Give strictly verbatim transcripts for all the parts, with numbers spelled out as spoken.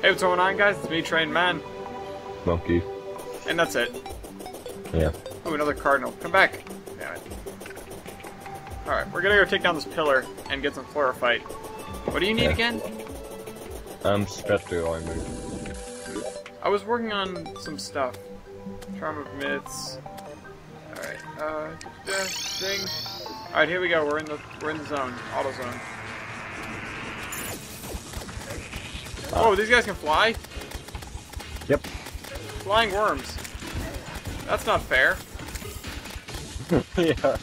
Hey, what's going on, guys? It's me, Train Man. Milky. And that's it. Yeah. Ooh, another cardinal. Come back. Damn it. Alright, we're gonna go take down this pillar and get some chlorophyte. What do you need Yeah. again? Um, Spectre armor. I was working on some stuff. Charm of myths. Alright, uh, thing. Alright, here we go. We're in the we're in the zone. Auto zone. Ah. Oh, these guys can fly? Yep. Flying worms. That's not fair. Yeah.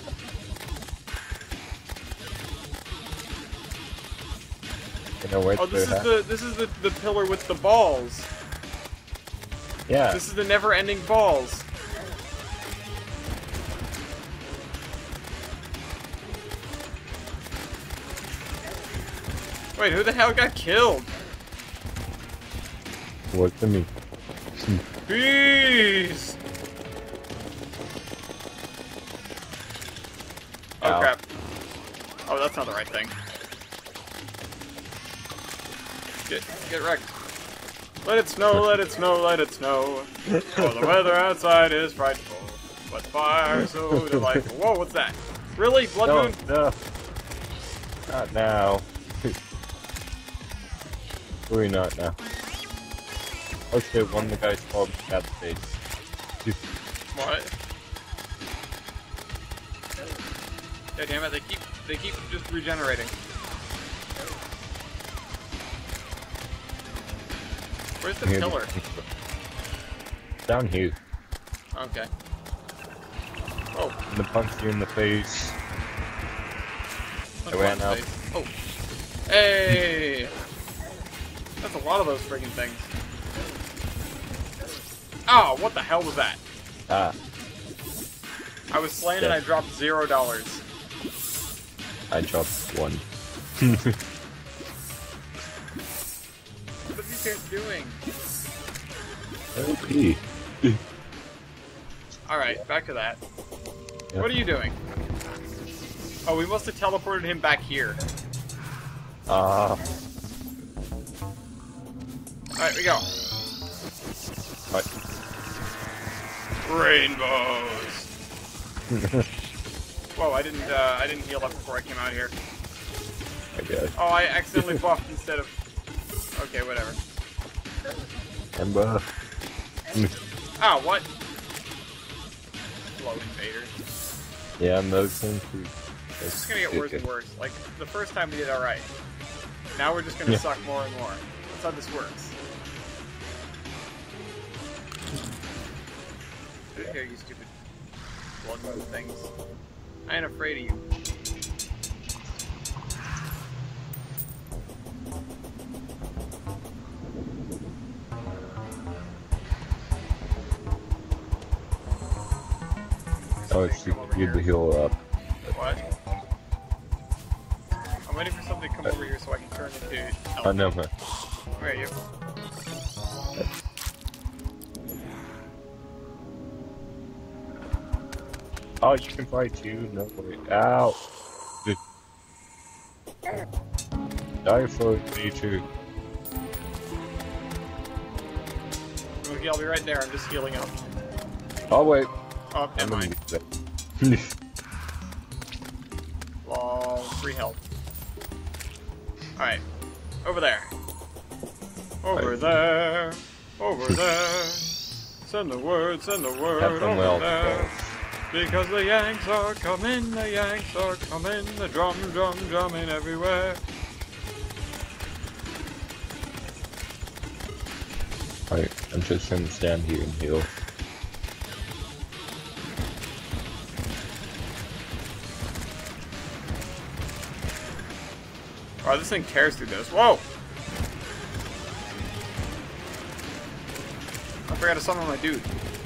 You know, wait Oh, this is for the this is the, the pillar with the balls. Yeah. This is the never-ending balls. Wait, who the hell got killed? What to me? Bees! Oh Ow. crap. Oh, that's not the right thing. Get, get wrecked. Let it snow, let it snow, let it snow. Oh, the weather outside is frightful, but fire so delightful. Whoa, what's that? Really? Blood No, moon? no. Not now. Really not now. Oh shit, one of the guys called cat face. What? Yeah, damn it, they keep, they keep just regenerating. Where's the Here. pillar? Down here. Okay. Oh. And the punch you in the face. That's I ran one out. place. Oh. Hey! That's a lot of those friggin' things. Oh, what the hell was that? Ah, I was slain Yeah. and I dropped zero dollars. I dropped one. What are these guys doing? O P. Alright, back to that. Yep. What are you doing? Oh, we must have teleported him back here. Ah. Alright, we go. What? Rainbows! Whoa, I didn't, uh, I didn't heal up before I came out here. I guess. Oh, I accidentally buffed instead of... Okay, whatever. Ember. Ah, what? Slow invader. Yeah, and those things too. It's just gonna get worse and worse. Like, the first time we did alright. Now we're just gonna Yeah. suck more and more. That's how this works. Get here, you stupid blood moon things. I ain't afraid of you. Oh, Something she come over you here. to heal up. What? I'm waiting for something to come over here so I can turn into elf. Oh no, man. Where are you? Oh, you can fight too. No way. Ow. Die for me too. Okay, I'll be right there. I'm just healing up. Oh wait. Oh, I'm never mind. gonna use Lol, free health. Alright. Over there. Over Right. there. Over there. Send the word, send the word Have them over well. there. Because the Yanks are coming, the Yanks are coming, the drum, drum, drumming everywhere. Alright, I'm just gonna stand here and heal. Oh, this thing tears through this. Whoa! I forgot to summon my dude.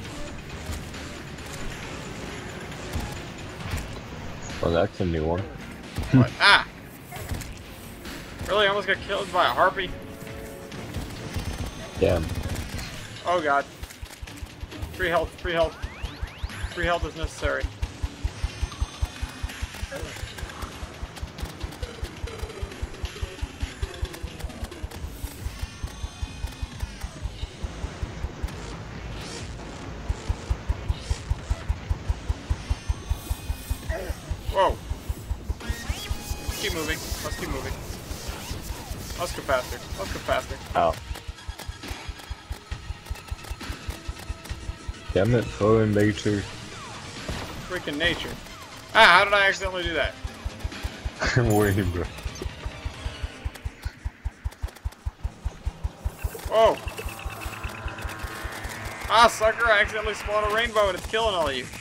Oh, that's a new one. What? Ah! Really? I almost got killed by a harpy? Damn. Oh god. Free health, free health. Free health is necessary. keep moving. Must keep moving. Must go faster. Must go faster. Ow. Damn it, fallen nature. Freaking nature. Ah, how did I accidentally do that? I'm waiting, bro. Whoa! Ah, sucker, I accidentally spawned a rainbow and it's killing all of you.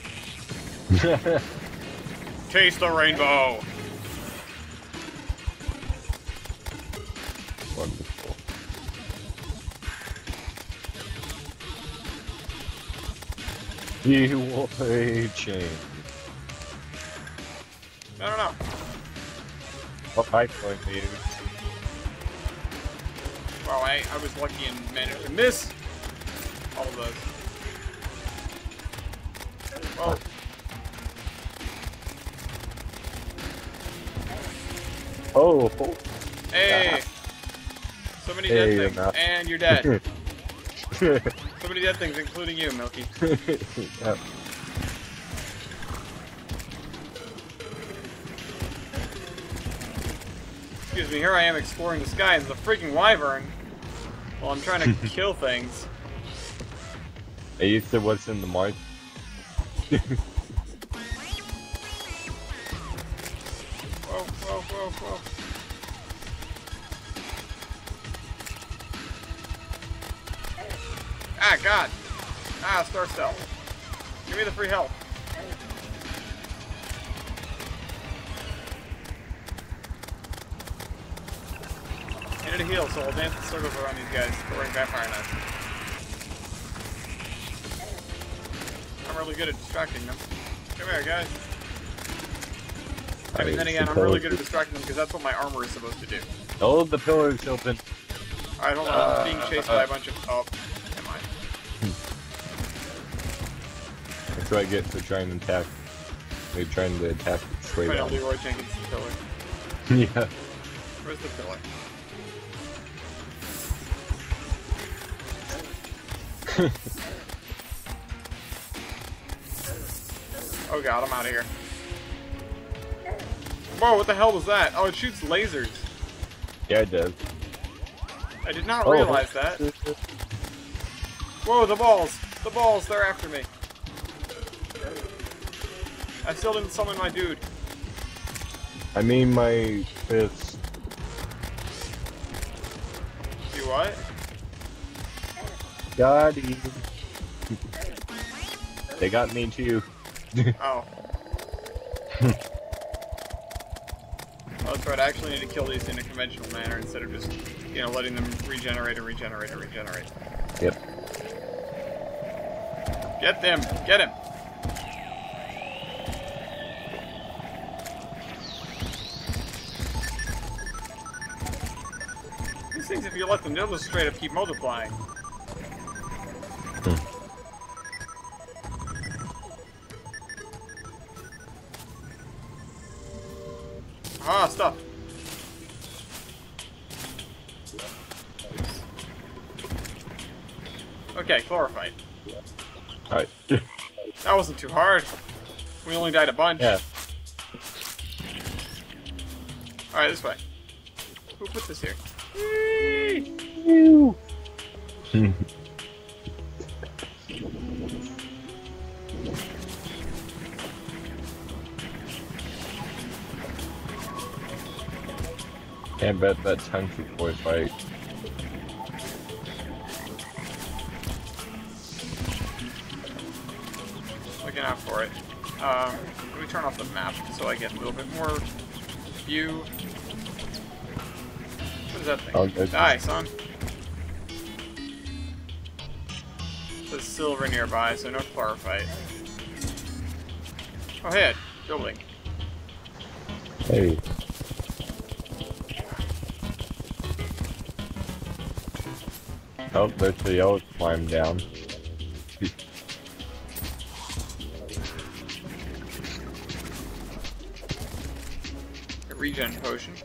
Taste the rainbow! Wonderful. You will a change. No, no, no. What pipe going to use? Wow, I, I was lucky and managed to miss all of those. Oh. Oh, oh. Hey! So many Hey, dead things, enough. and you're dead. So many dead things, including you, Milky. Yep. Excuse me, here I am exploring the sky as a freaking wyvern while I'm trying to kill things. I used to what's in the mark. Whoa, whoa, whoa, whoa. Ah, God. Ah, star cell. Give me the free health. I need to heal, so I'll dance in circles around these guys, throwing vampire nuts. I'm really good at distracting them. Come here, guys. I mean, then again, I'm really good at distracting them because that's what my armor is supposed to do. Oh, the pillar's open. Alright, hold on. Uh, I'm being chased uh, by a bunch of... Oh, am I? That's what I get for trying to attack. They're trying to attack it straight Right, on. Leroy Jenkins' pillar. Yeah. Where's the pillar? Oh god, I'm out of here. Whoa, what the hell was that? Oh, it shoots lasers. Yeah, it does. I did not Oh. realize that. Whoa, the balls! The balls, they're after me. I still didn't summon my dude. I mean my fist. You what? Got him. They got me too. Oh. Oh, that's right, I actually need to kill these in a conventional manner instead of just, you know, letting them regenerate and regenerate and regenerate. Yep. Get them! Get him! These things, if you let them, they'll just straight up keep multiplying. Hmm. Ah, stuff. Okay, chlorophyte. Alright. That wasn't too hard. We only died a bunch. Yeah. Alright, this way. Who put this here? Can't bet that chunky boy fight. Looking out for it. Um, let me turn off the map so I get a little bit more view. What is that thing? Oh, good. Die, son. There's silver nearby, so no chlorophyte. Oh, hey, building. Hey. Oh, there's the yellow climb down. A regen potion.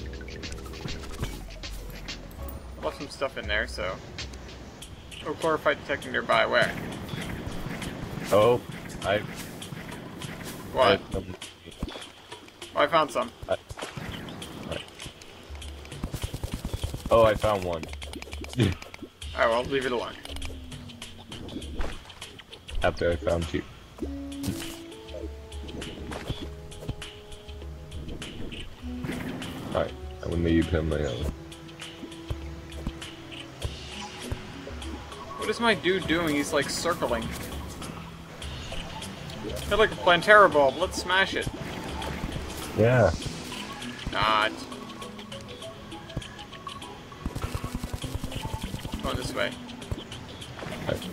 I left some stuff in there, so... Oh, chlorophyte detecting nearby. Where? Oh, I. What? I, um, Oh, I found some. I, Oh, I found one. Alright, well, leave it alone. After I found you. Alright, I'm gonna leave him alone. What is my dude doing? He's like circling. Hit like a Plantera bulb. Let's smash it. Yeah. Not. Going this way. Right.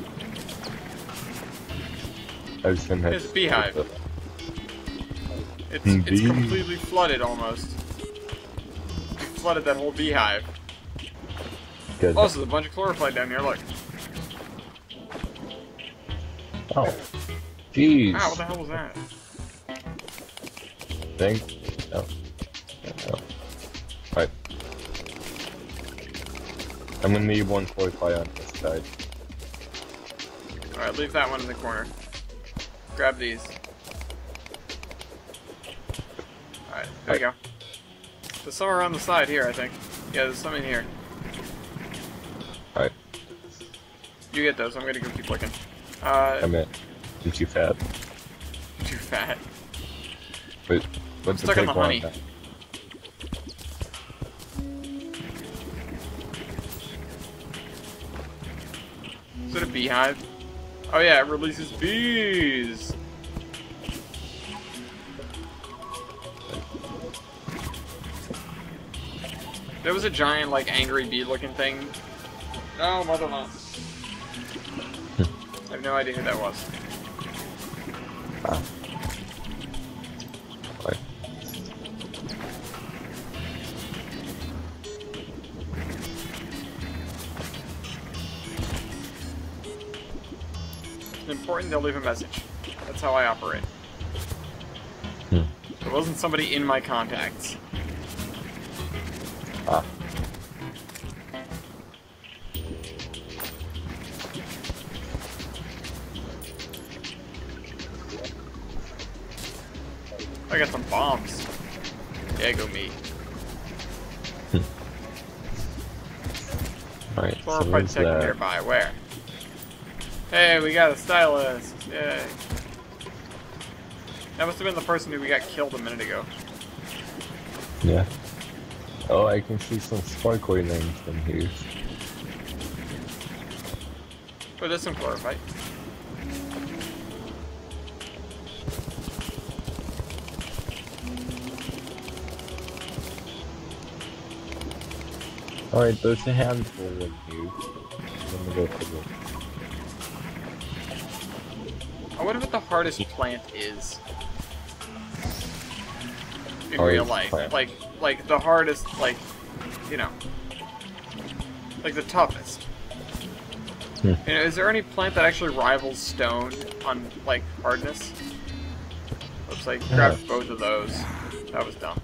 I was gonna Here's a beehive. It's, Mm, it's bee. completely flooded almost. It flooded that whole beehive. Good. Oh, there's a bunch of chlorophyte down here, look. Oh. Jeez. Wow, what the hell was that? Think. No. No. Alright. I'm gonna need one forty-five on this side. Alright, leave that one in the corner. Grab these. Alright, there you go. There's some around the side here, I think. Yeah, there's some in here. Alright. You get those, I'm gonna go keep looking. Uh, I'm in. I'm too fat. too fat. Wait, what's the Stuck in big the one? honey. Is it a beehive? Oh yeah, it releases bees! There was a giant, like, angry bee-looking thing. No, mother-in-law. I have no idea who that was. Ah. Right. It's important they'll leave a message. That's how I operate. Hmm. There wasn't somebody in my contacts. Ah. I got some bombs. Yeah, go me. Alright, so Chlorophyte where's tech that? nearby. Where? Hey, we got a stylist. Yay. That must have been the person who we got killed a minute ago. Yeah. Oh, I can see some sparkly names in here. Oh, there's some chlorophyte. Alright, there's a handful in here. Let me go for them. I wonder what the hardest plant is. In Hardest real life. plant. Like, like the hardest, like, you know. Like the toughest. Hmm. You know, is there any plant that actually rivals stone on, like, hardness? Looks like Yeah. grabbed both of those. That was dumb.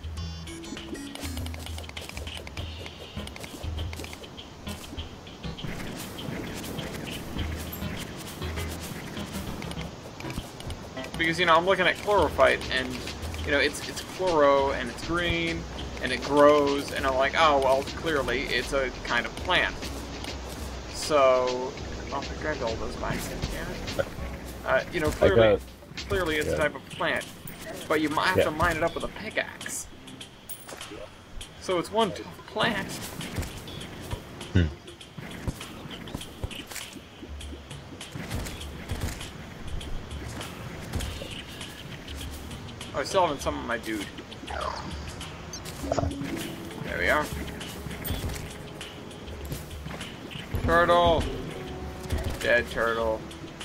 Because, you know, I'm looking at chlorophyte, and, you know, it's it's chloro, and it's green, and it grows, and I'm like, oh, well, clearly, it's a kind of plant. So, oh, I grabbed all those by accident, damn it. Uh, you know, clearly, got- clearly it's yeah. a type of plant, but you might have Yeah. to line it up with a pickaxe. So it's one tough plant. Hmm. Oh, I still haven't summoned my dude. There we are. Turtle! Dead turtle.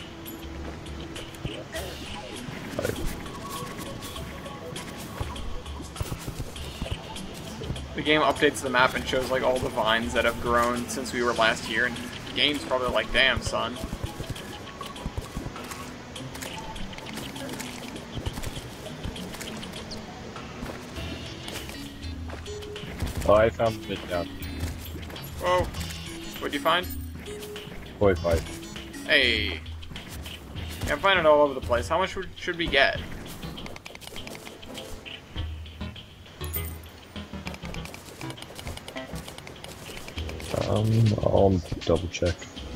The game updates the map and shows like all the vines that have grown since we were last here, and the game's probably like, damn, son. Oh, I found it down. Whoa. What'd you find? forty-five. Hey. Yeah, I'm finding it all over the place. How much would- should we get? Um, I'll double check.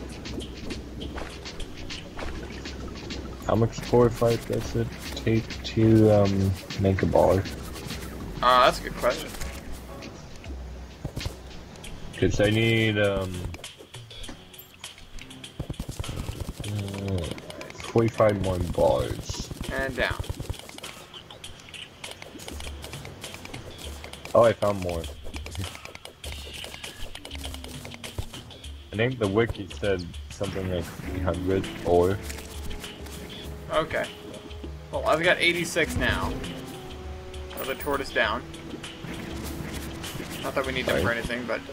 How much chlorophyte does it take to um make a bar? Uh, that's a good question. Because I need um uh, forty-five more bars. And down. Oh, I found more. I think the wiki said something like three hundred or. Okay. Well, I've got eighty-six now. Another tortoise down. Not that we need them for anything, but...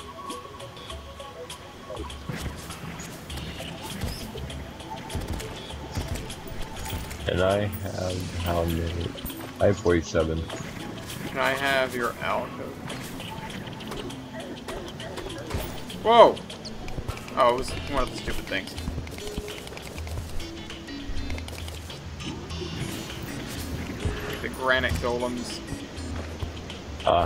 And I have how many? I have forty-seven. Can I have your alcove? Whoa! Oh, it was one of the stupid things. The granite golems. Ah.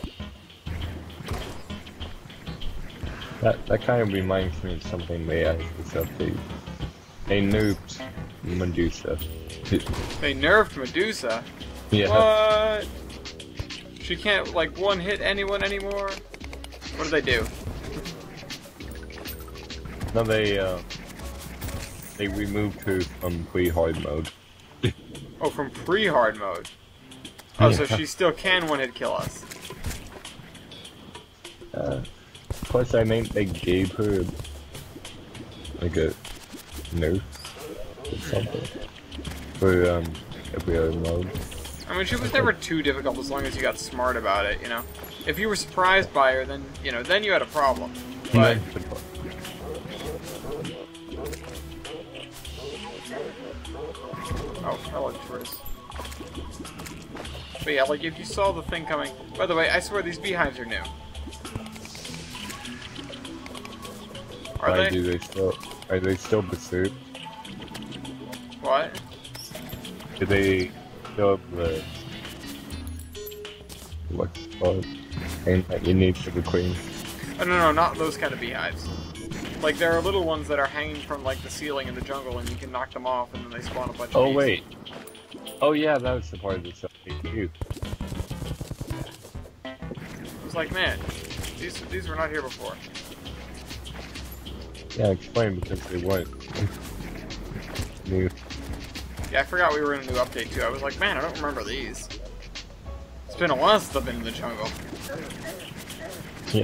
That that kind of reminds me of something they added this update. They nerfed Medusa. They nerfed Medusa? Yeah. What? She can't, like, one-hit anyone anymore? What do they do? No, they, uh... They removed her from pre-hard mode. Oh, from pre-hard mode? Oh, Yeah. so she still can one-hit kill us. Uh, plus, I think they gave her, like, a nerf or something for, um, every other mode. I mean, she was never too difficult as long as you got smart about it, you know? If you were surprised by her, then, you know, then you had a problem. But... Oh, hello, tourists. But yeah, like, if you saw the thing coming... By the way, I swear these beehives are new. Are Why they? do they still, are they still berserk? What? Do they still have the... What's it called? And that you need for the queen? Oh, no, no, not those kind of beehives. Like, there are little ones that are hanging from, like, the ceiling in the jungle, and you can knock them off, and then they spawn a bunch Oh, of bees. wait. Oh, yeah, that was the part of this update, too. It was like, man, these these were not here before. Yeah, explain, because they weren't. New. Yeah, I forgot we were in a new update, too. I was like, man, I don't remember these. It's been a while since I've been in the jungle. Yeah.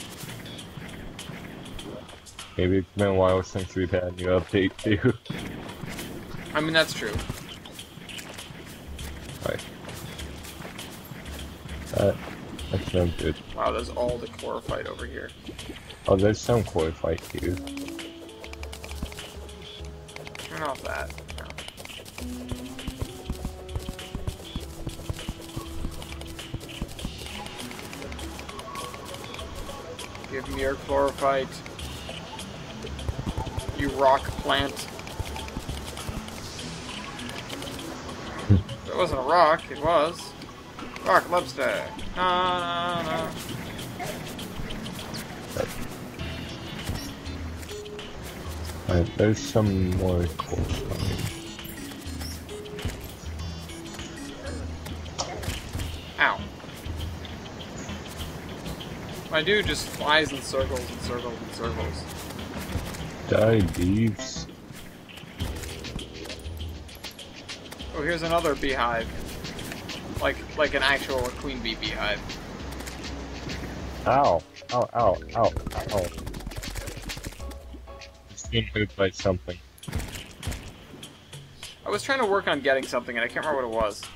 Maybe it's been a while since we've had a new update, too. I mean, that's true. Right. That, that sounds good. Wow, there's all the chlorophyte over here. Oh, there's some chlorophyte, too. Turn off that. No. Give me your chlorophyte. You rock plant. It wasn't a rock, it was. Rock lobster. No, no, no. Alright, there's some more chlorophyte. Ow. My dude just flies in circles and circles and circles. Die, beeves. Oh, here's another beehive. Like, like an actual queen bee beehive. Ow. Ow, ow, ow, ow. Just being moved by something. I was trying to work on getting something and I can't remember what it was.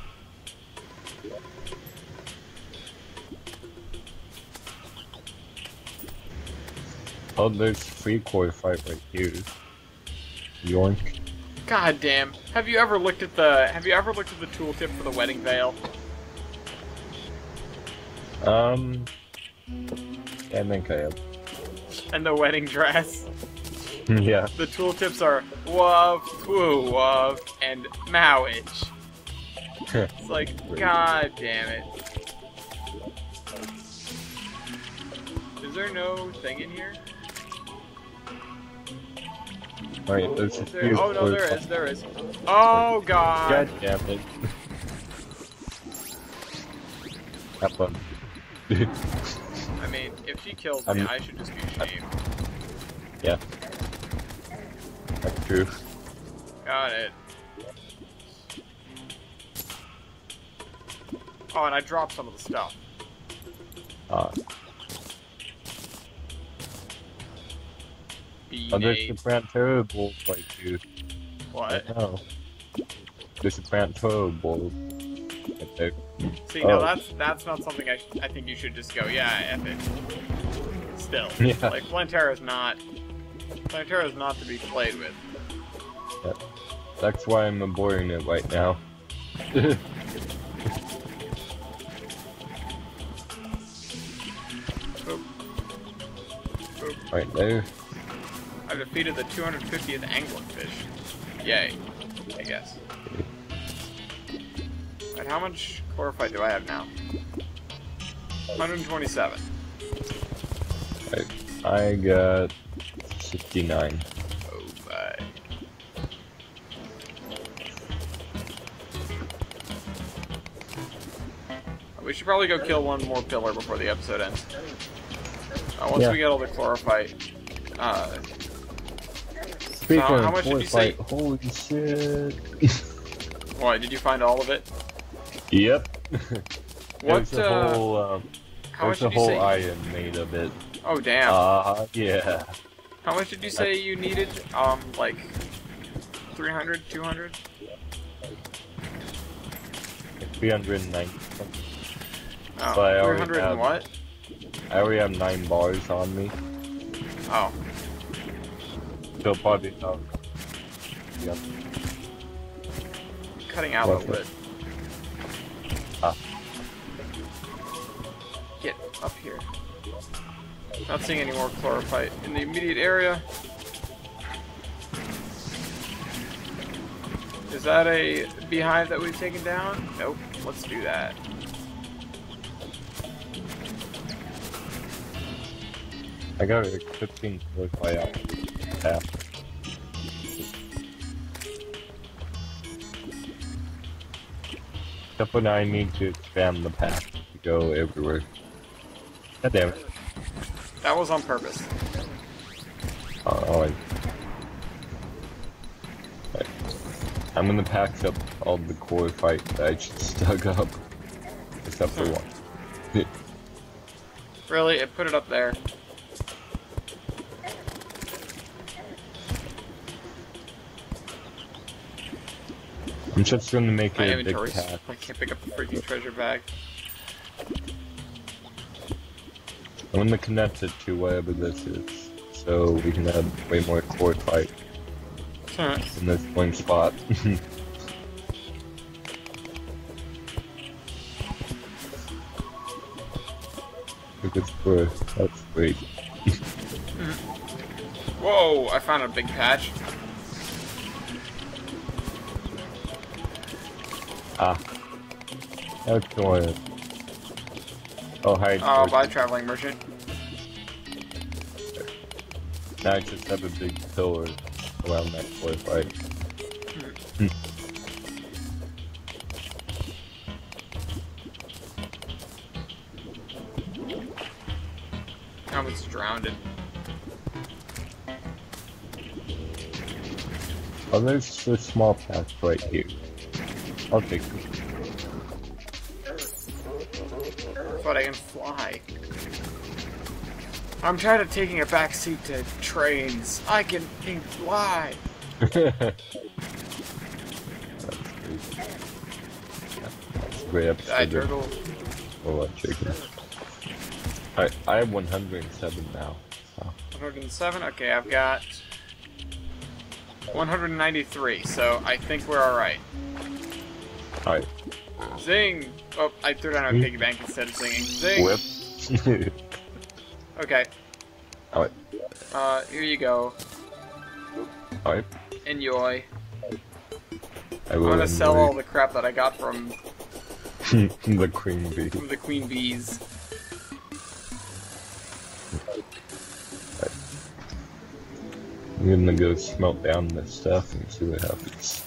Oh, there's free chlorophyte right here. Yoink. God damn. Have you ever looked at the have you ever looked at the tooltip for the wedding veil? Um, yeah, I think I have. And the wedding dress? Yeah. The tooltips are woof, twoo, woof, and mowage. It's like, god damn it. Is there no thing in here? Alright, there's a There, few oh no, there close- is, there is. Oh god! God damn it. Have fun. I mean, if she kills me, I'm- I should just be ashamed. Yeah. That's true. Got it. Oh, and I dropped some of the stuff. Uh, oh, there's the plant terrible like you. What? Oh. There's a plant terrible. Right there. See, no, Oh. that's that's not something I sh I think you should just go. Yeah, F it. Still, Yeah. like Plantera is not. Plantera is not to be played with. Yeah. That's why I'm aborting it right now. Boop. Boop. Right there. I defeated the two hundred fiftieth anglerfish. Yay, I guess. Alright, how much chlorophyte do I have now? one hundred twenty-seven. Right. I got sixty-nine. Oh, bye. We should probably go kill one more pillar before the episode ends. Uh, once Yeah. we get all the chlorophyte. Uh, Speaking how- how of much did you say- foresight, holy shit. what, did you find all of it? Yep. What, There's a uh, whole, um, How much there's a did you whole say? item made of it. Oh, damn. Uh, yeah. How much did you say you needed? Um, like three hundred, two hundred? three hundred ninety. Oh, So I already three hundred have- and what? I already have nine bars on me. Oh, So probably, uh, yep. cutting out a What's little bit. Ah. Get up here. Not seeing any more chlorophyte in the immediate area. Is that a beehive that we've taken down? Nope. Let's do that. I got a fifteen forty-five out. Yeah. Except for now I need to expand the path to go everywhere. God damn it. That was on purpose. Oh, oh, I... Right. I'm gonna pack up all the core fight that I just dug up. Except for one. Really? It put it up there. I'm just gonna make My it a big inventory's... path. I can't pick up the freaking treasure bag. I'm gonna connect it to whatever this is, so we can have way more core fight Huh. in this one spot. Look at for that's great. Whoa! I found a big patch. Ah, that's going. Oh hi. Oh, George. bye, traveling merchant. Now I just have a big pillar around that core fight. Hmm. Now it's drowned. Oh, there's a small path right here. I'll take it. But I can fly. I'm tired of taking a back seat to trains. I can, can fly. That's great. Yeah, that's a great episode. Die, of- turtle. Oh, uh, chicken. Alright, I have one hundred seven now. Oh. one hundred seven? Okay, I've got one hundred ninety-three, so I think we're alright. Alright, Zing! Oh, I threw down a piggy bank instead of singing. Zing! whip. Okay. Alright, Uh, here you go. alright. Enjoy. I I'm will gonna sell enjoy all the crap that I got from, the queen bee. from the queen bees. I'm gonna go smelt down this stuff and see what happens.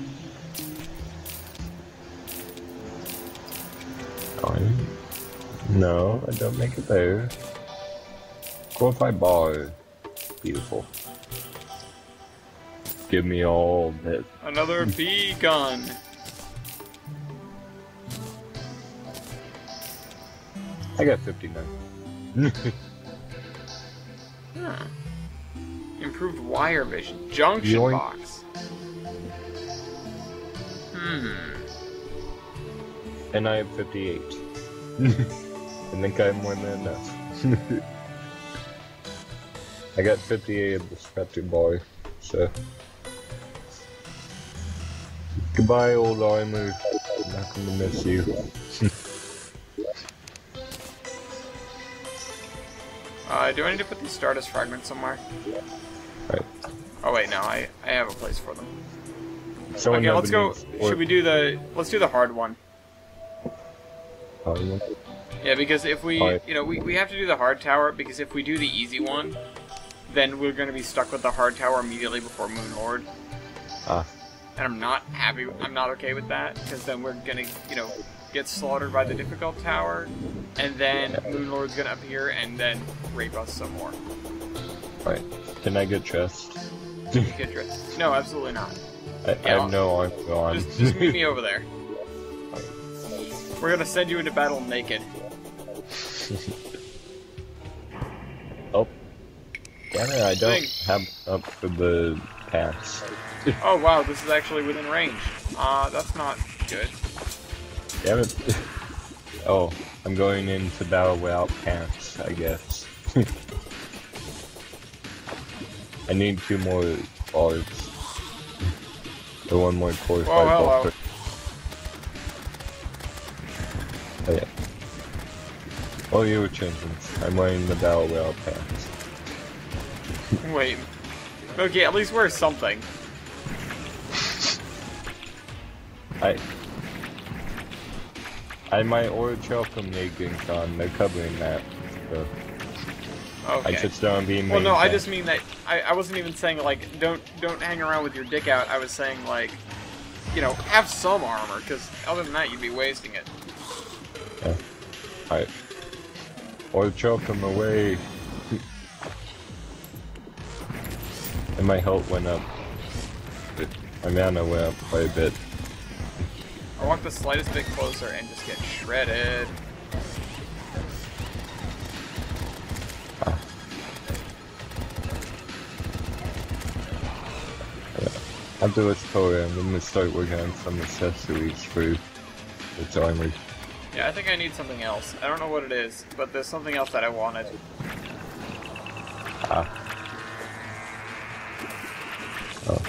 Fine. No, I don't make it there. Chlorophyte bar. Beautiful. Give me all that. Another bee gun. I got fifty-nine. Huh. Improved wire vision. Junction Yoink. box. Hmm. And I have fifty-eight. I think I have more than enough. I got fifty-eight of the spectre bar, so. Goodbye, old armor. I'm not gonna miss you. Uh, do I need to put these Stardust fragments somewhere? Right. Oh wait, no, I, I have a place for them. Someone Okay, let's go. needs- Should we do the? Let's do the hard one. Hard one? Yeah, because if we, Hard. you know, we we have to do the hard tower because if we do the easy one, then we're going to be stuck with the hard tower immediately before Moon Lord. Ah. And I'm not happy. I'm not okay with that because then we're gonna, you know, get slaughtered by the difficult tower, and then Moon Lord's gonna appear and then rape us some more. Right. Can I get chest? Get dressed. No, absolutely not. I, Yeah, I have no arm on. Just, just meet me over there. We're gonna send you into battle naked. Oh. Damn it, I don't Thing. have up for the pass. Oh wow, this is actually within range. Uh, that's not good. Damn it. Oh, I'm going into battle without pants, I guess. I need two more orbs. Or one more core Whoa, hello. fight. Oh yeah. Oh, you were changing. I'm wearing the battle without pants. Wait. Okay, at least wear something. I... I my orange shell from Nagin on, they're covering that. So Okay. I just don't be Well, no, I just mean that I, I wasn't even saying like don't don't hang around with your dick out. I was saying like, you know, have some armor because other than that you'd be wasting it. Yeah. Alright. Or choke them away. And my health went up. My mana went up quite a bit. I walk the slightest bit closer and just get shredded. Ah. Yeah. After this program, I'm gonna start working on some accessories for its armor. Yeah, I think I need something else. I don't know what it is, but there's something else that I wanted. Ah. Oh.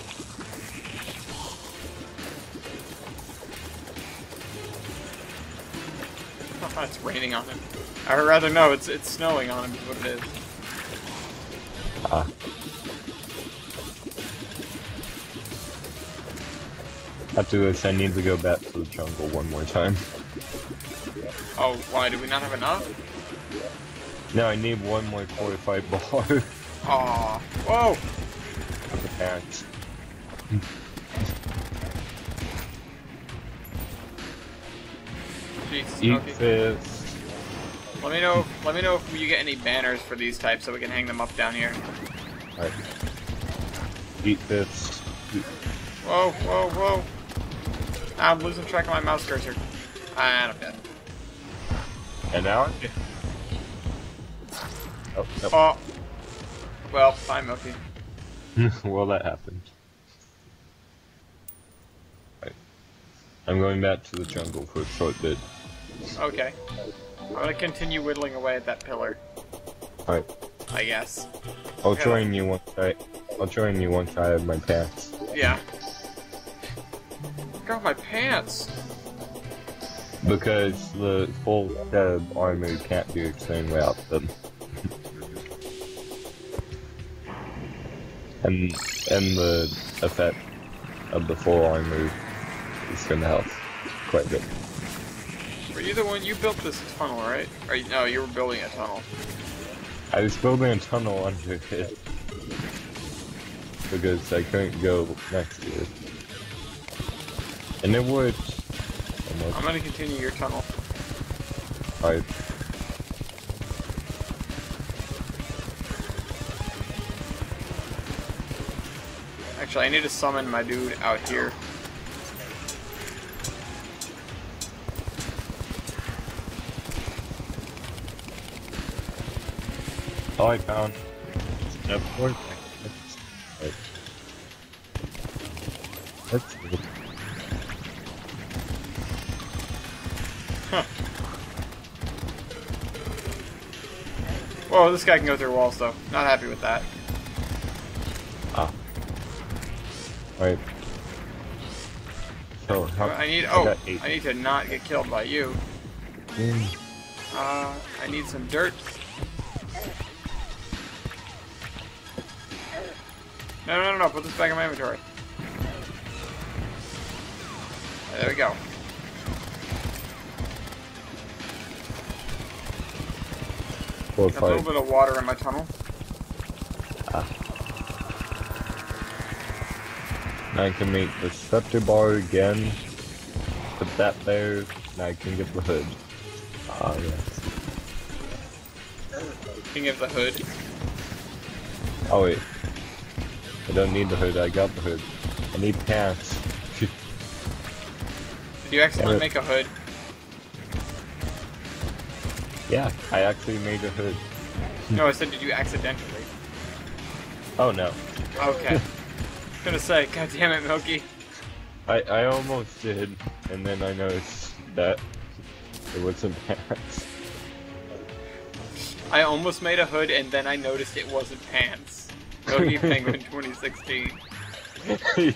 It's raining on him. Or rather, no, it's it's snowing on him is what it is. Ah. After this, I need to go back to the jungle one more time. Oh, why? Do we not have enough? No, I need one more fortified bar. Aw. Whoa! For the pants. Jesus, Eat okay. this. Let me know. Let me know if you get any banners for these types, so we can hang them up down here. Alright. Eat this. Whoa, whoa, whoa! I'm losing track of my mouse cursor. And I'm dead. And now I'm dead. Oh, nope. Oh. Well, bye, Milky. Well, that happened. Right. I'm going back to the jungle for a short bit. Okay. I'm gonna continue whittling away at that pillar. Alright. I guess. I'll Okay. join you once I I'll join you once I have my pants. Yeah. Got my pants. Because the full set of armor can't be explained without them. and and the effect of the full armor is gonna help quite a bit. Were you the one you built this tunnel, right? Or you, no, you were building a tunnel. I was building a tunnel under it because I couldn't go next to it, and it would. Almost. I'm gonna continue your tunnel. Alright. Actually, I need to summon my dude out here. Oh, I found. Of course. Right. That's good. Huh. Whoa, this guy can go through walls though. Not happy with that. Ah. Alright. So, how, I need. I Oh, got eight. I need to not get killed by you. Mm. Uh, I need some dirt. No, no, no, no, put this back in my inventory. There we go. Four, Got a little bit of water in my tunnel. Ah. Now I can make the scepter bar again. Put that there. Now I can get the hood. Ah, yes. King of the hood. Oh, wait. I don't need the hood. I got the hood. I need pants. Did you accidentally make a hood? Yeah, I actually made a hood. No, I said did you accidentally? Oh, no. Okay. Gonna say, god damn it, Milky. I, I almost did, and then I noticed that it wasn't pants. I almost made a hood and then I noticed it wasn't pants. Milky Penguin twenty sixteen. Yeah.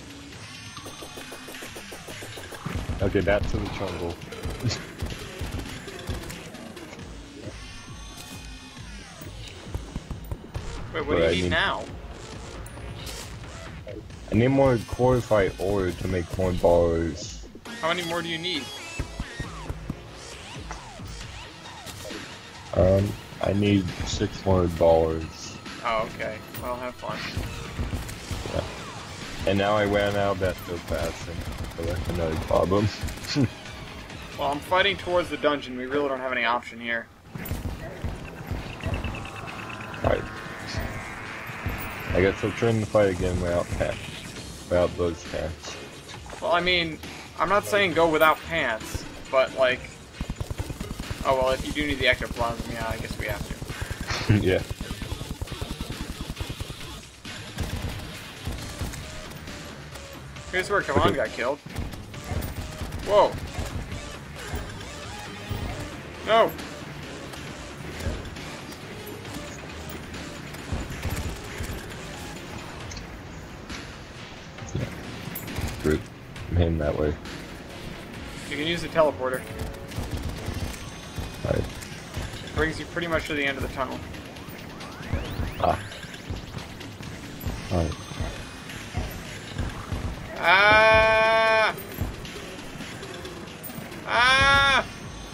Okay, back to the jungle. Wait, what do you Right, I need need- now? I need more chlorophyte ore to make more bars. How many more do you need? Um, I need six more bars. Oh, okay. Well, have fun. Yeah. And now I ran out of that so fast, and so that's another problem. Well, I'm fighting towards the dungeon. We really don't have any option here. Alright. I guess I'll try to fight again without pants. Without those pants. Well, I mean, I'm not saying go without pants, but like... Oh, well, if you do need the ectoplasm, yeah, I guess we have to. Yeah. Here's where Kavan got killed. Whoa. No! Good. I'm heading that way. You can use the teleporter. Alright. It brings you pretty much to the end of the tunnel. Ah. Alright. Ah! Ah!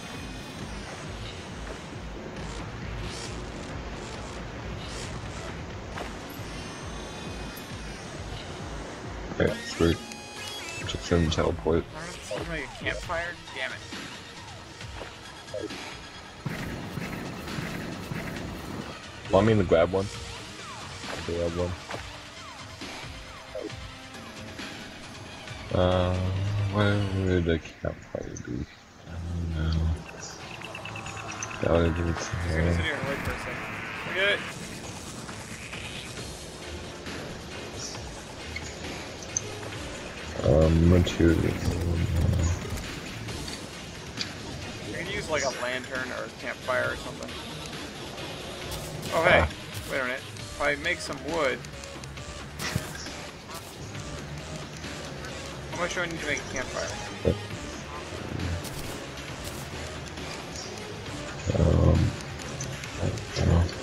Yeah, sweet. Just gonna teleport. I'm gonna make a campfire? Damn it. Want me to grab one? I do have one. Uh, where would the campfire be? I don't know. Gotta do it I'm gonna somewhere. sit here and wait for a second. Look at it. Um, materials. You can use like a lantern or a campfire or something. Oh hey, Ah. wait a minute. If I make some wood, how much do I need to make a campfire? Um, I don't know.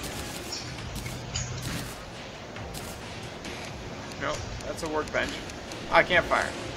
No, that's a workbench. Ah, campfire.